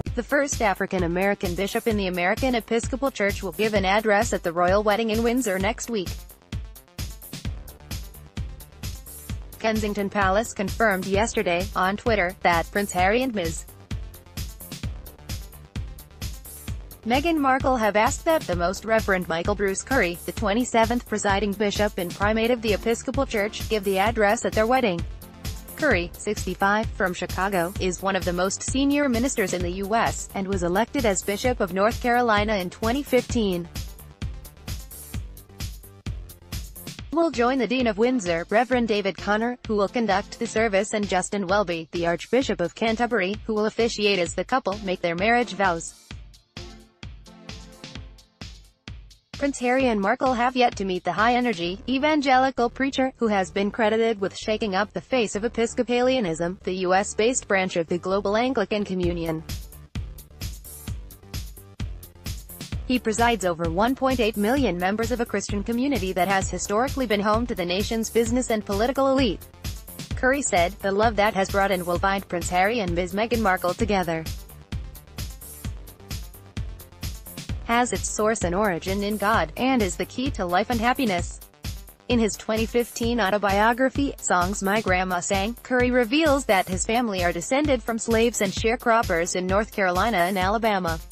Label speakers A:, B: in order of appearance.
A: The first African-American bishop in the American Episcopal Church will give an address at the royal wedding in Windsor next week. Kensington Palace confirmed yesterday, on Twitter, that Prince Harry and Ms. Meghan Markle have asked that the Most Reverend Michael Bruce Curry, the 27th presiding bishop and primate of the Episcopal Church, give the address at their wedding. Curry, 65, from Chicago, is one of the most senior ministers in the U.S., and was elected as Bishop of North Carolina in 2015. Will join the Dean of Windsor, Reverend David Conner, who will conduct the service, and Justin Welby, the Archbishop of Canterbury, who will officiate as the couple make their marriage vows. Prince Harry and Markle have yet to meet the high-energy, evangelical preacher, who has been credited with shaking up the face of Episcopalianism, the U.S.-based branch of the global Anglican Communion. He presides over 1.8 million members of a Christian community that has historically been home to the nation's business and political elite. Curry said, "The love that has brought and will bind Prince Harry and Ms. Meghan Markle together has its source and origin in God, and is the key to life and happiness." In his 2015 autobiography, Songs My Grandma Sang, Curry reveals that his family are descended from slaves and sharecroppers in North Carolina and Alabama.